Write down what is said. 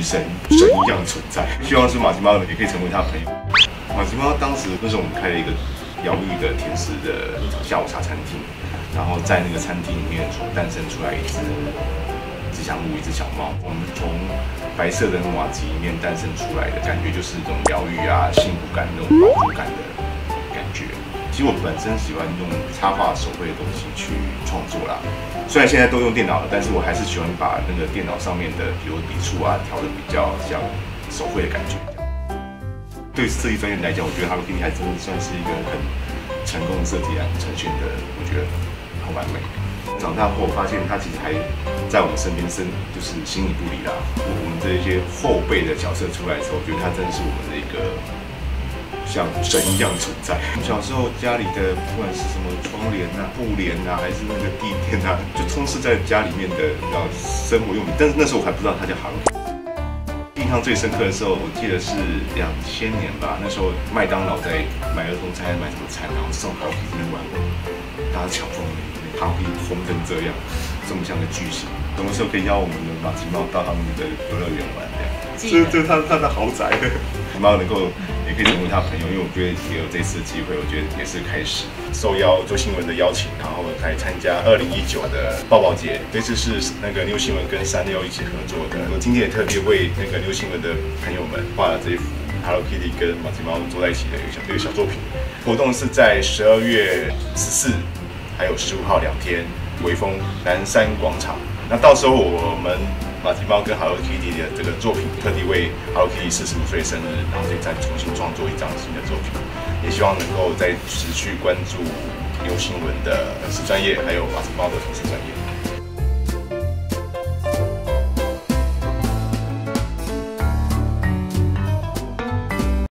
神一样的存在。希望是马吉猫也可以成为他的朋友。马吉猫当时那时候我们开了一个疗愈的甜食的下午茶餐厅，然后在那个餐厅里面所诞生出来一只吉祥物，一只小猫。我们从白色的马吉里面诞生出来的感觉，就是一种疗愈啊、幸福感、那种饱足感的感觉。其实我本身喜欢用插画手绘的东西去创作啦，虽然现在都用电脑了，但是我还是喜欢把那个电脑上面的，比如笔触啊，调的比较像手绘的感觉。对设计专业来讲，我觉得 Hello Kitty 还真的算是一个很成功的设计啊，呈现的我觉得很完美。长大后发现它其实还在我们身边就是形影不离啦。我们这些后辈的角色出来的时候，我觉得它真的是我们的一个像神一样存在。小时候家里的不管是什么窗帘啊、布帘啊，还是那个地垫啊，就充斥在家里面的生活用品。但是那时候我还不知道它叫 Hello Kitty。印象最深刻的时候，我记得是2000年吧。那时候麦当劳在买儿童餐，买什么餐，然后送 Hello Kitty 的玩偶，大家抢疯了。Hello Kitty 红成这样，这么像个巨星。什么时候可以邀我们的马吉猫到他们的游乐园玩？这是他的豪宅。猫能够也可以成为他朋友，因为我觉得也有这次的机会，我觉得也是开始。受邀周新闻的邀请，然后来参加2019的抱抱节。这次是那个New新闻跟361一起合作的。我今天也特别为那个New新闻的朋友们画了这一幅 Hello Kitty 跟马吉猫坐在一起的一个小作品。活动是在12月14还有15号2天，微风南山广场。那到时候我们马吉猫跟 Hello Kitty 的这个作品，特地为 Hello Kitty 45岁生日，然后再重新创作一张新的作品，也希望能够再持续关注New新闻的粉丝专页，还有马吉猫的粉丝专页。